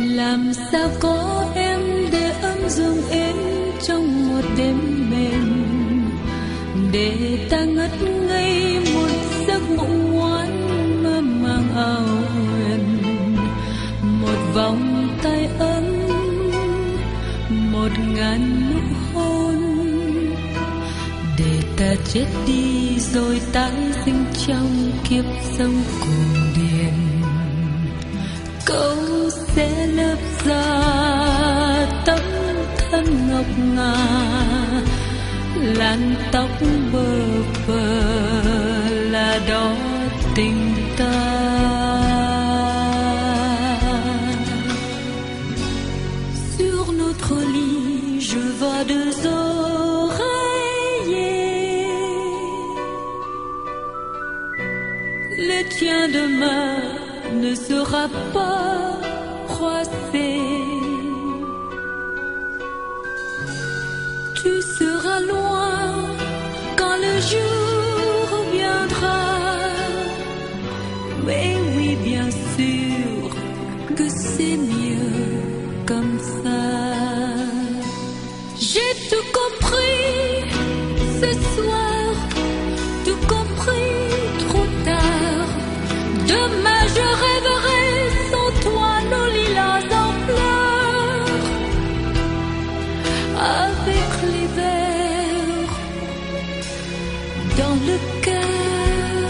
Làm sao có em để ấm giường em trong một đêm mềm, để ta ngất ngây một giấc mộng ngoan mơ màng ảo huyền. Một vòng tay ấm, một ngàn nụ hôn, để ta chết đi rồi tái sinh trong kiếp sống cuồng điên. Câu sẽ lớp ra tấm thân ngọc ngà, làn tóc bơ vơ là đó tình ta. Sur notre lit je vois deux oreillers, le tien demain ne sera pas croisé. Tu seras loin quand le jour viendra. Mais oui, bien sûr que c'est mieux comme ça. J'ai tout compris ce soir, tout compris trop tard. Demain je rêverai sans toi nos lilas en fleurs, avec l'hiver dans le cœur.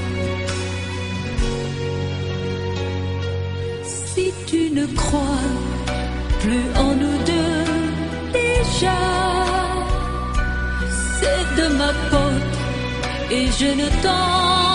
Si tu ne crois plus en nous deux déjà, c'est de ma faute et je ne t'en